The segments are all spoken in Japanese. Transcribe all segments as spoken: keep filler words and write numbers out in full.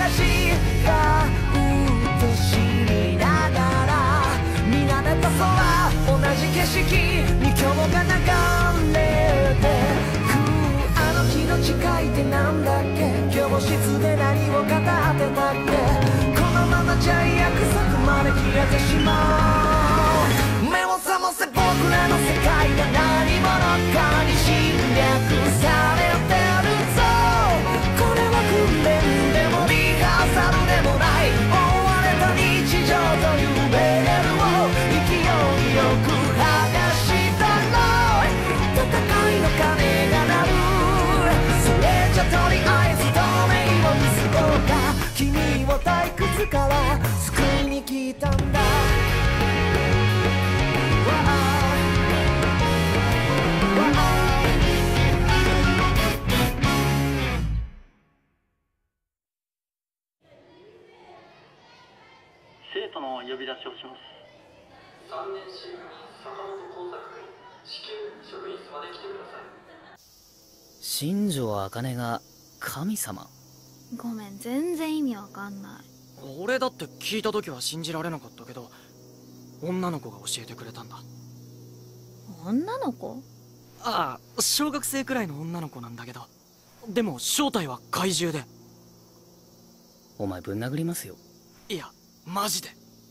話がうとしみながら見慣れた空同じ景色に今日が流れてくあの日の誓いってなんだっけ教室で何を語ってたっけこのままじゃ約束まで切れてしまう目を覚ませ僕らの世界が何者かに侵略されてるぞこれは訓練でもリハーサルでもない追われた日常というレールを勢いよく剥がしたろ戦いの鐘が鳴るそれじゃとりあえず透明を見せようか君を退屈から救いに来たんだ生徒の呼び出しをします。 さんねん C 組坂本耕作君至急職員室まで来てください。 新庄茜が神様？ ごめん、全然意味わかんない。 俺だって聞いた時は信じられなかったけど女の子が教えてくれたんだ。 女の子？ ああ、小学生くらいの女の子なんだけどでも正体は怪獣で。 お前ぶん殴りますよ。 いやマジで。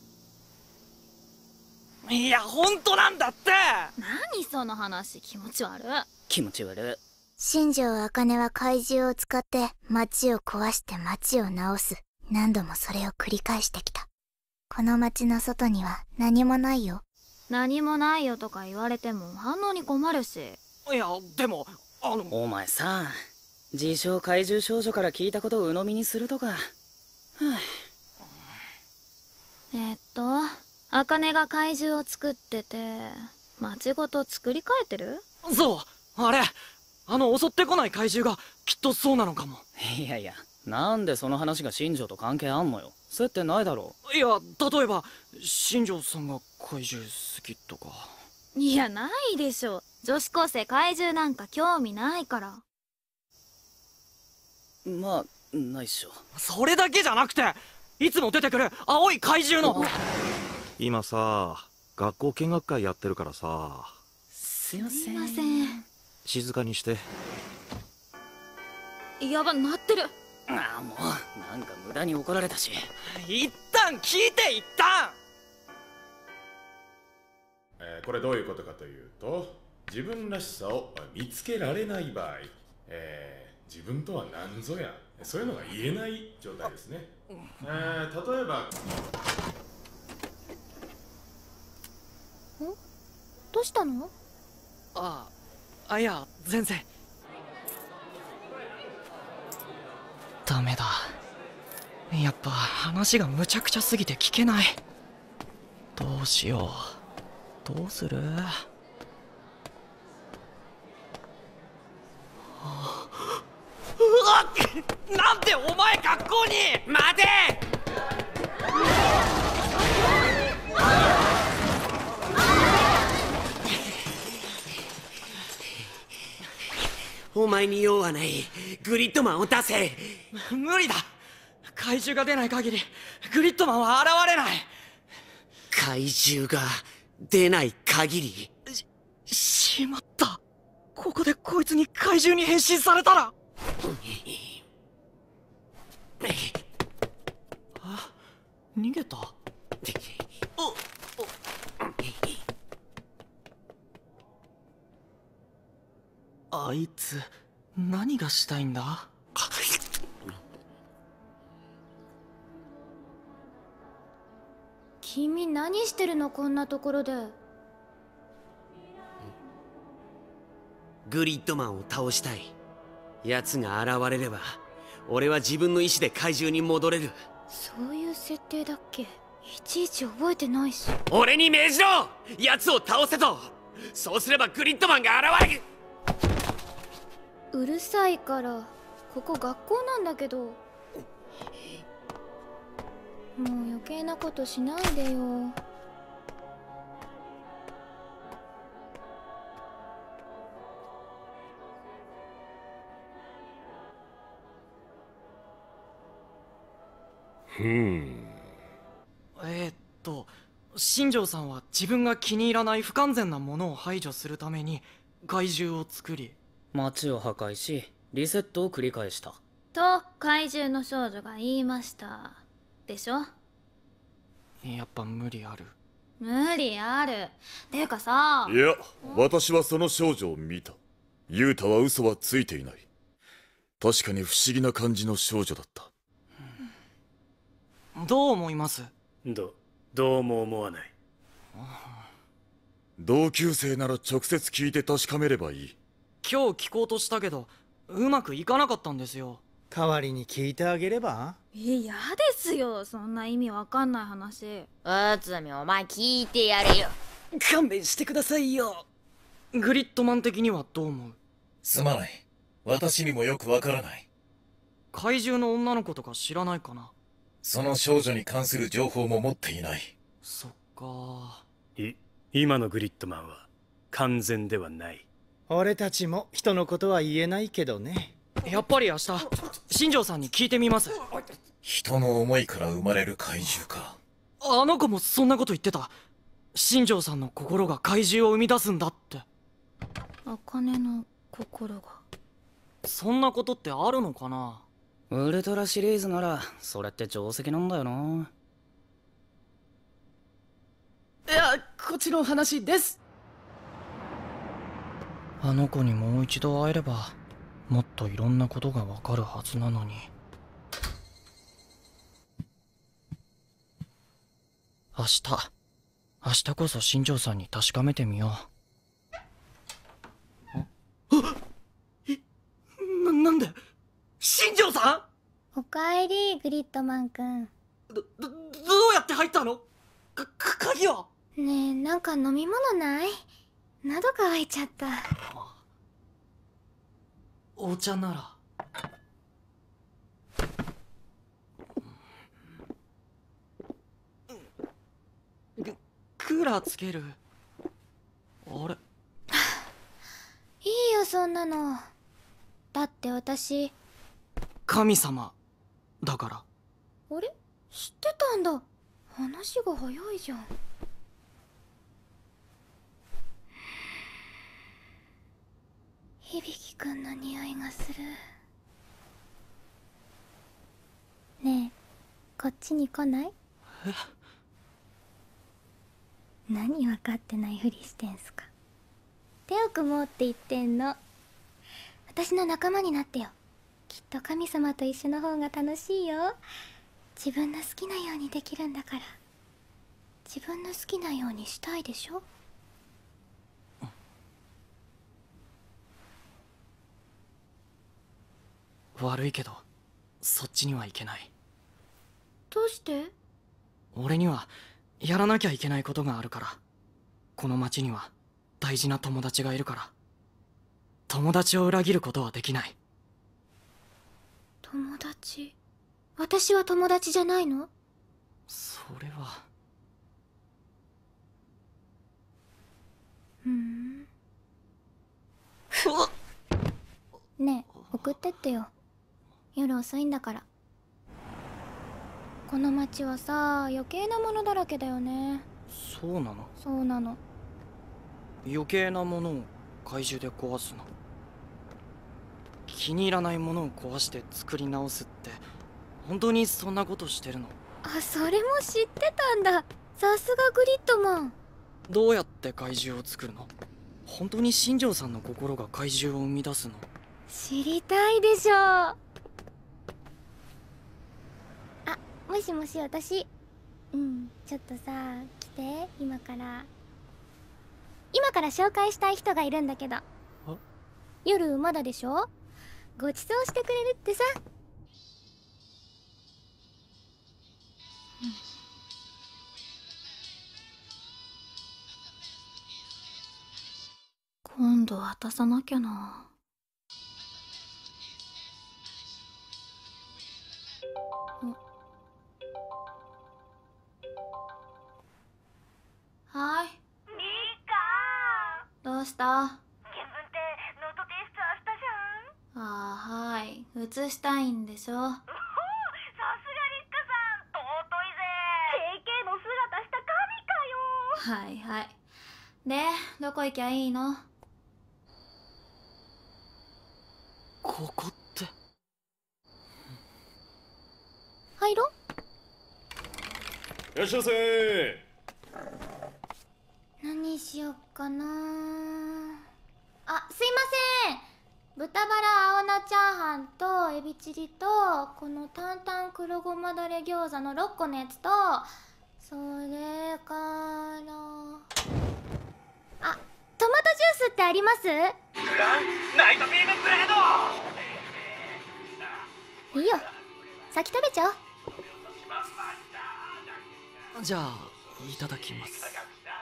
いや本当なんだって。 何その話、気持ち悪い。 気持ち悪い。 新庄茜は怪獣を使って町を壊して町を直す。何度もそれを繰り返してきた。この町の外には何もないよ。 何もないよとか言われても反応に困るし。 いやでもあのお前さ、自称怪獣少女から聞いたことを鵜呑みにするとか。はあ、 えっと茜が怪獣を作ってて町ごと作り変えてる？ そうあれあの襲ってこない怪獣がきっとそうなのかも。 いやいや、なんでその話が新庄と関係あんのよ。接点ないだろう。いや例えば新庄さんが怪獣好きとか。 いやないでしょ。女子高生怪獣なんか興味ないから。 まあないっしょ。 それだけじゃなくていつも出てくる青い怪獣の。 今さ学校見学会やってるからさ。 すいません。 すいません。 静かにして。 やば、鳴ってる。 ああもうなんか無駄に怒られたし。 一旦聞いて一旦。 えー、これどういうことかというと、自分らしさを見つけられない場合、えー、自分とは何ぞやそういうのが言えない状態ですね。えー、例えばんどうしたの？ ああ、あいや全然。ダメだ、やっぱ話がむちゃくちゃすぎて聞けない。どうしよう、どうする？うわっ、なんでお前学校に。待て。 お前に用はない。グリッドマンを出せ。 無理だ。怪獣が出ない限りグリッドマンは現れない。 怪獣が出ない限り。 し、しまった。ここでこいつに怪獣に変身されたら。あ、逃げた。おあいつ何がしたいんだ？ 君何してるのこんなところで。 グリッドマンを倒したい。奴が現れれば俺は自分の意志で怪獣に戻れる。 そういう設定だっけ？いちいち覚えてないし。 俺に命じろ。奴を倒せと。そうすればグリッドマンが現れる。 うるさいから。ここ学校なんだけど。もう余計なことしないでよ。 ふん。 えー、っと新庄さんは自分が気に入らない不完全なものを排除するために怪獣を作り、 街を破壊しリセットを繰り返した。 と怪獣の少女が言いましたでしょ。 やっぱ無理ある。 無理ある。てかさ、 いや、私はその少女を見た。ユウタは嘘はついていない。確かに不思議な感じの少女だった。 どう思います？ ど、どうも思わない。 同級生なら直接聞いて確かめればいい。 今日聞こうとしたけどうまくいかなかったんですよ。 代わりに聞いてあげれば？ え、やですよ、そんな意味わかんない話。 うつみ、お前聞いてやれよ。 勘弁してくださいよ。グリッドマン的にはどう思う？ すまない、私にもよくわからない。 怪獣の女の子とか知らないかな？ その少女に関する情報も持っていない。 そっか。 い、今のグリッドマンは完全ではない。 俺たちも人のことは言えないけどね。 やっぱり明日新庄さんに聞いてみます。 人の思いから生まれる怪獣か。 あの子もそんなこと言ってた。新庄さんの心が怪獣を生み出すんだって。 茜の心が。 そんなことってあるのかな？ ウルトラシリーズならそれって定石なんだよな。 いや、こっちの話です。あの子にもう一度会えればもっといろんなことがわかるはずなのに。明日明日こそ新庄さんに確かめてみよう。あっ、な、なんで新庄さん？おかえり、グリッドマンくん。 ど、ど、どうやって入ったの？か、か、鍵は？ ねえ、なんか飲み物ない？喉乾いちゃった。 お茶なら。ク、クーラーつける？あれ？ いいよ、そんなの。だって私神様だから。 あれ？知ってたんだ。話が早いじゃん。響くんの匂いがする。ねえ、こっちに来ない？ え？ 何分かってないふりしてんすか。手を組もうって言ってんの。私の仲間になってよ。きっと神様と一緒の方が楽しいよ。自分の好きなようにできるんだから。自分の好きなようにしたいでしょ。 悪いけどそっちには行けない。 どうして？ 俺にはやらなきゃいけないことがあるから。この町には大事な友達がいるから。友達を裏切ることはできない。 友達？私は友達じゃないの？ それは。 ふん。ねえ、送ってってよ。夜遅いんだから。この町はさ、余計なものだらけだよね。 そうなの？ そうなの。 余計なものを怪獣で壊すの？気に入らないものを壊して作り直すって本当にそんなことしてるの？ あ、それも知ってたんだ。さすがグリッドマン。 どうやって怪獣を作るの？本当に新庄さんの心が怪獣を生み出すの？ 知りたいでしょ。あ、もしもし、私。うん、ちょっとさ、来て、今から。今から紹介したい人がいるんだけど。夜まだでしょ？ご馳走してくれるってさ。うん、今度渡さなきゃな。はい。リカー。どうした？ 原文ってノート提出明日じゃん。 ああ、はい。写したいんでしょ。 おお、さすがリッカさん。 はいはい。で、どこ行きゃいいの？ ここって。 入ろう。 いらっしゃいませ。 何しよっかな。あ、すいません。豚バラ青菜チャーハンとエビチリとこの担々黒ごまだれ餃子のろっこのやつと、それからあ、トマトジュースってあります？ グランナイトビームブレード。 いいよ、先食べちゃおう。 じゃあいただきます。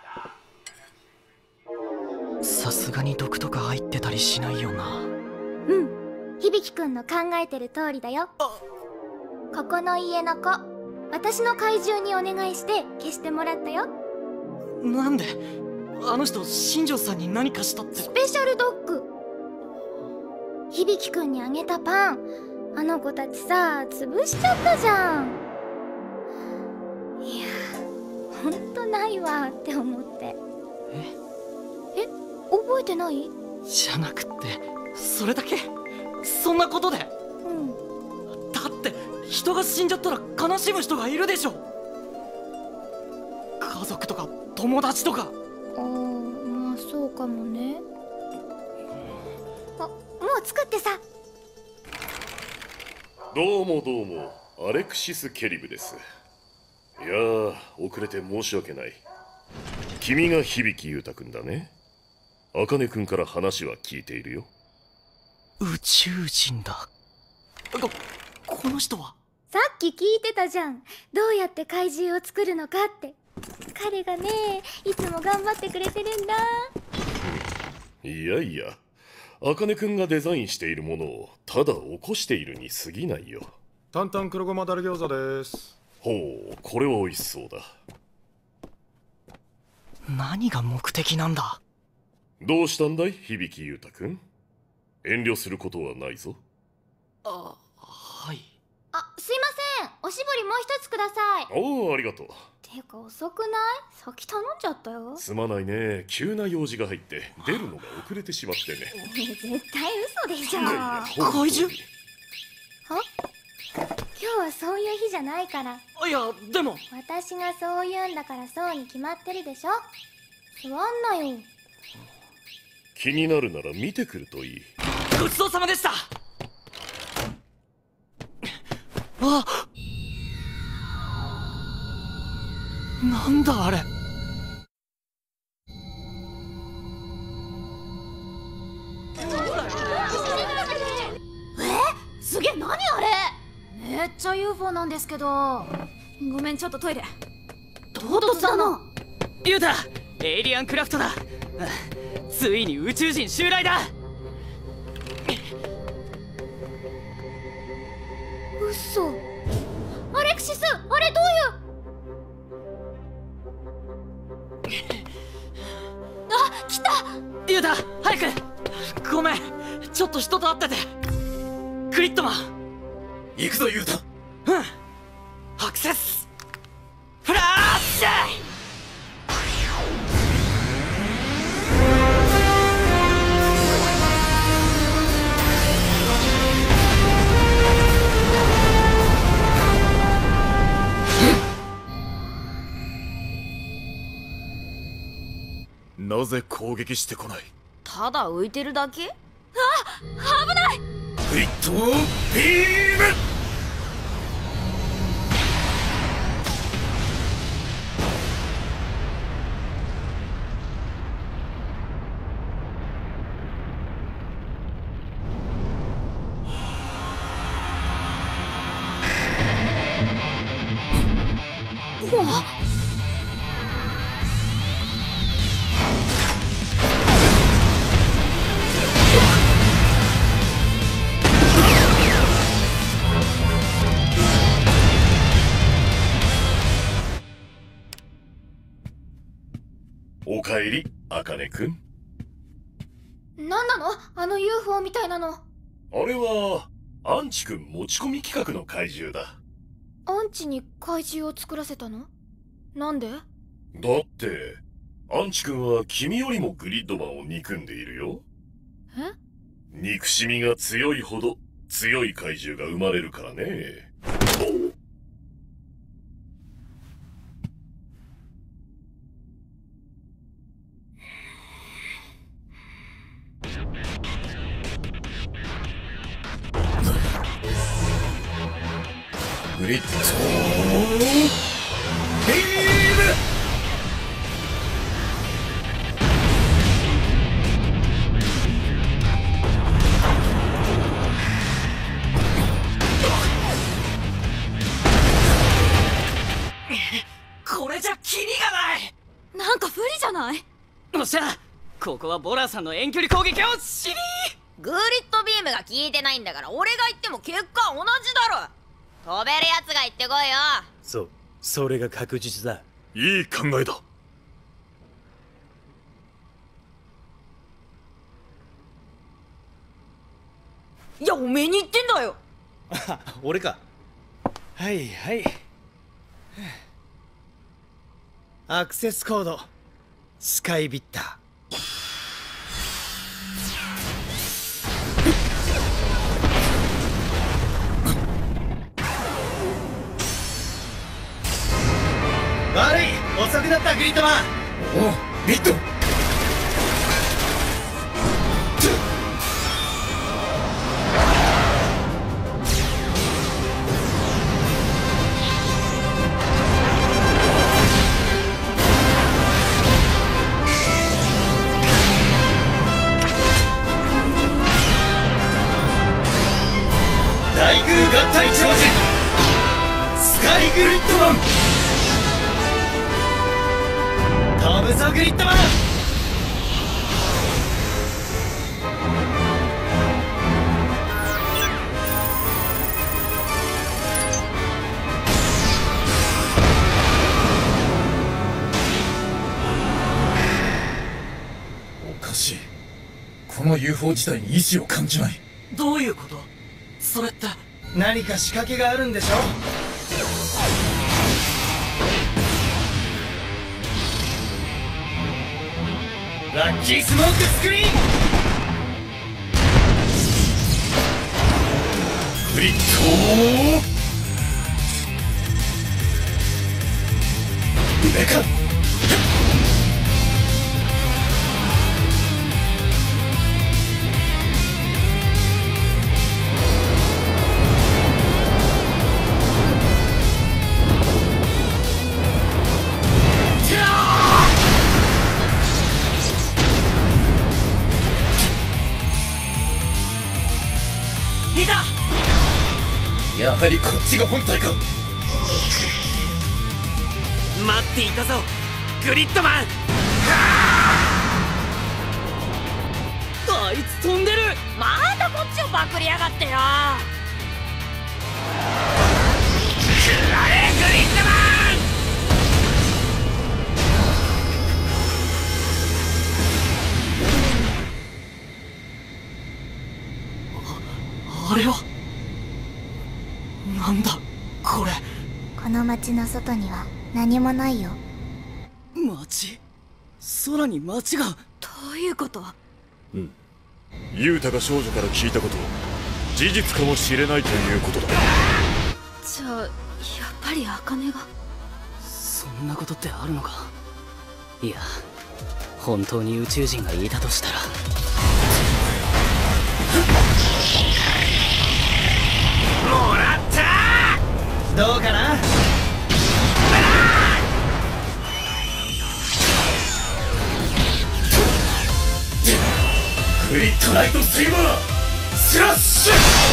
さすがに毒とか入ってたりしないよな。 うん、響くんの考えてる通りだよ。ここの家の子、私の怪獣にお願いして消してもらったよ。 なんで？あの人新庄さんに何かしたって。 スペシャルドッグ。響くんにあげたパン、あの子たちさ潰しちゃったじゃん。いやほんとないわって思って。 ええ、覚えてない？ じゃなくってそれだけ？そんなことで？ うん。 だって人が死んじゃったら悲しむ人がいるでしょ。家族とか友達とか。 ああ、まあそうかもね。あ、もう作ってさ。 どうもどうも、アレクシス・ケリブです。いやー、遅れて申し訳ない。君が響裕太くんだね。茜くんから話は聞いているよ。 宇宙人だ。こ、この人は？ さっき聞いてたじゃん。どうやって怪獣を作るのかって。彼がね、いつも頑張ってくれてるんだ。 いやいや、茜くんがデザインしているものをただ起こしているに過ぎないよ。 担々黒ごまだれ餃子です。 ほう、これは美味しそうだ。 何が目的なんだ？ どうしたんだい、響裕太くん。遠慮することはないぞ。 あ、はい。 あ、すいません。おしぼりもう一つください。 おお、ありがとう。 てか遅くない？先頼んじゃったよ。 すまないね。急な用事が入って出るのが遅れてしまってね。 絶対嘘でしょ。 怪獣？ は？今日はそういう日じゃないから。 いや、でも私がそう言うんだからそうに決まってるでしょ。座んなよ。 気になるなら見てくるといい。 ごちそうさまでした。あ、なんだあれ。 え、すげえ、何あれ。めっちゃ ユーフォー なんですけど。ごめん、ちょっとトイレ。唐突だな。 ユウタ、エイリアンクラフトだ。ついに宇宙人襲来だ。 嘘。アレクシス、あれどういう。あ、来た。 ユウタ、早く。ごめん、ちょっと人と会ってて。グリッドマン。 行くぞユウタ。 うん。アクセスフラッシュ。 なぜ攻撃してこない？ ただ浮いてるだけ？ あ、危ない。 グリッドビーム。 うわっ。 おかえり、茜くん。 何なの？あの ユーフォー みたいなの。 あれはアンチくん持ち込み企画の怪獣だ。 アンチに怪獣を作らせたの？なんで？ だってアンチ君は君よりもグリッドマンを憎んでいるよ。 え？ 憎しみが強いほど強い怪獣が生まれるからね。 グリッドビーム。 これじゃキリがない。 なんか不利じゃない？ おっしゃ、ここはボラーさんの遠距離攻撃を知り。 グリッドビームが効いてないんだから俺が言っても結果同じだろ。飛べるやつが言ってこいよ。 そう、それが確実だ。 いい考えだ。 いや、おめえに言ってんだよ。 俺か。はいはい。アクセスコードスカイビッター。悪い、遅くなったグリッドマン。 おう、ビット。 大宮合体超人スカイグリッドマン。飛ぶぞグリッドマン。 おかしい。この ユーフォー 自体に意志を感じない。 どういうこと？それって何か仕掛けがあるんでしょ。 ラッキースモークスクリーン。 グリッド上か。やはりこっちが本体か。 待っていたぞグリッドマン。 あいつ飛んでる。 またこっちをパクりやがってよ。 くられグリッドマン。あ, あれはなんだこれ。 この町の外には何もないよ。 町？空に町が？ どういうこと？ うん。ユウタが少女から聞いたこと事実かもしれないということだ。 じゃあやっぱり茜が。 そんなことってあるのか。いや、本当に宇宙人がいたとしたら。 もらった。 どうかな。 グリッドライトセイバースラッシュ。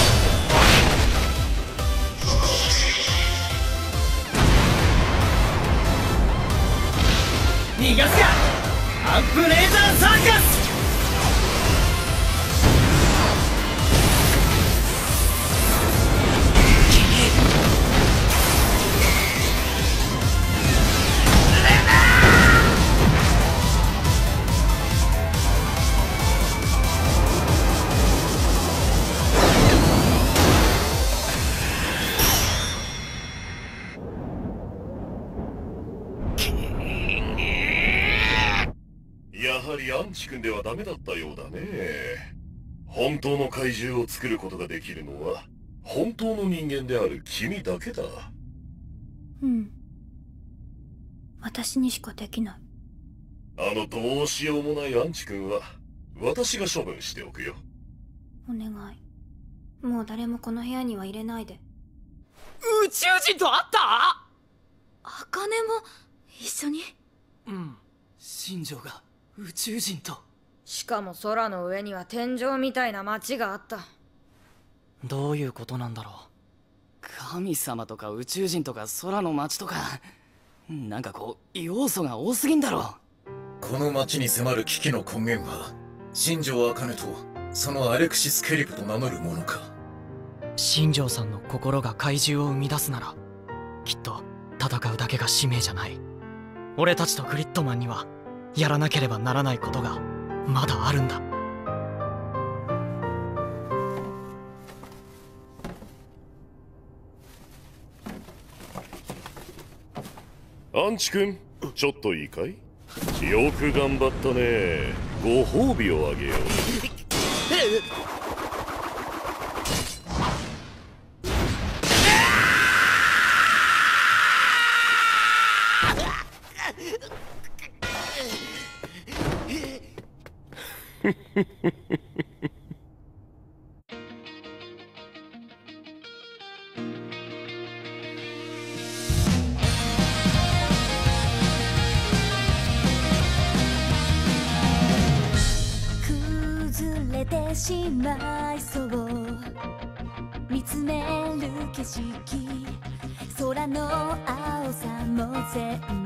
逃がすかアンプレーザーサーカス。 ぱりアンチ君ではダメだったようだね。本当の怪獣を作ることができるのは本当の人間である君だけだ。 うん、私にしかできない。 あのどうしようもないアンチ君は私が処分しておくよ。 お願い、もう誰もこの部屋には入れないで。 宇宙人と会った？ 茜も一緒に？ うん、新庄が宇宙人と。 しかも空の上には天井みたいな街があった。 どういうことなんだろう。 神様とか宇宙人とか空の街とか、なんかこう要素が多すぎんだろ。 この街に迫る危機の根源は新庄茜とそのアレクシス・ケリプと名乗る者か。 新庄さんの心が怪獣を生み出すならきっと戦うだけが使命じゃない。俺たちとグリッドマンにはやらなければならないことがまだあるんだ。 アンチ君、ちょっといいかい？よく頑張ったね。ご褒美をあげよう。 崩れてしまいそう、見つめる景色、空の青さも全